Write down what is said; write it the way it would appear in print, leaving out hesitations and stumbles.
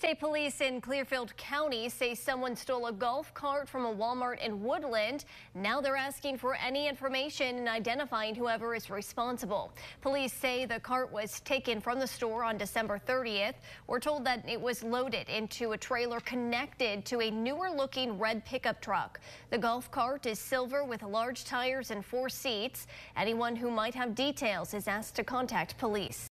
State police in Clearfield County say someone stole a golf cart from a Walmart in Woodland. Now they're asking for any information and identifying whoever is responsible. Police say the cart was taken from the store on December 30th. We're told that it was loaded into a trailer connected to a newer looking red pickup truck. The golf cart is silver with large tires and 4 seats. Anyone who might have details is asked to contact police.